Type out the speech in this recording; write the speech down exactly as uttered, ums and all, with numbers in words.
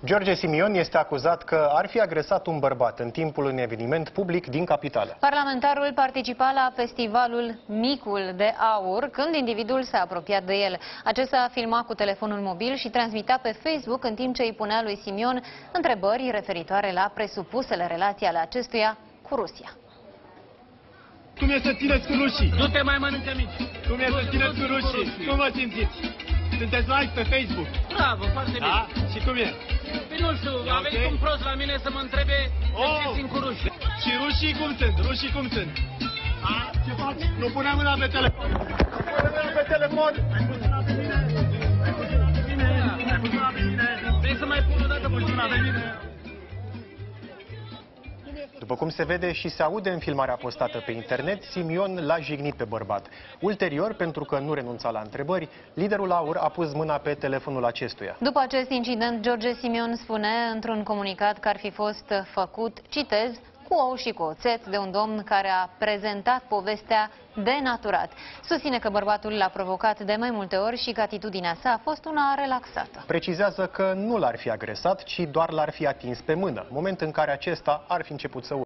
George Simion este acuzat că ar fi agresat un bărbat în timpul unui eveniment public din capitală. Parlamentarul participa la festivalul Micul de Aur când individul s-a apropiat de el. Acesta a filmat cu telefonul mobil și transmita pe Facebook în timp ce îi punea lui Simion întrebări referitoare la presupusele relații ale acestuia cu Rusia. Cum e să țineți cu rușii? Nu te mai mănâncă mici. Cum e să țineți cu rușii? Cum vă simțiți? Sunteți live pe Facebook? Bravo, foarte bine. Da? Și cum e? Păi nu știu, a venit un prost la mine să mă întrebe de ce țin cu rușii. Și rușii cum sunt? Rușii cum sunt? A, ce faci? Nu pune mâna pe telefon! Nu pune mâna pe telefon! Ai pus mâna pe mine! Ai pus mâna pe mine! Ai pus mâna pe mine! Vrei să mai pun o dată mâna pe mine? După cum se vede și se aude în filmarea postată pe internet, Simion l-a jignit pe bărbat. Ulterior, pentru că nu renunța la întrebări, liderul AUR a pus mâna pe telefonul acestuia. După acest incident, George Simion spune într-un comunicat că ar fi fost făcut, citez, cu ou și cu oțet de un domn care a prezentat povestea denaturat. Susține că bărbatul l-a provocat de mai multe ori și că atitudinea sa a fost una relaxată. Precizează că nu l-ar fi agresat, ci doar l-ar fi atins pe mână, moment în care acesta ar fi început să urle.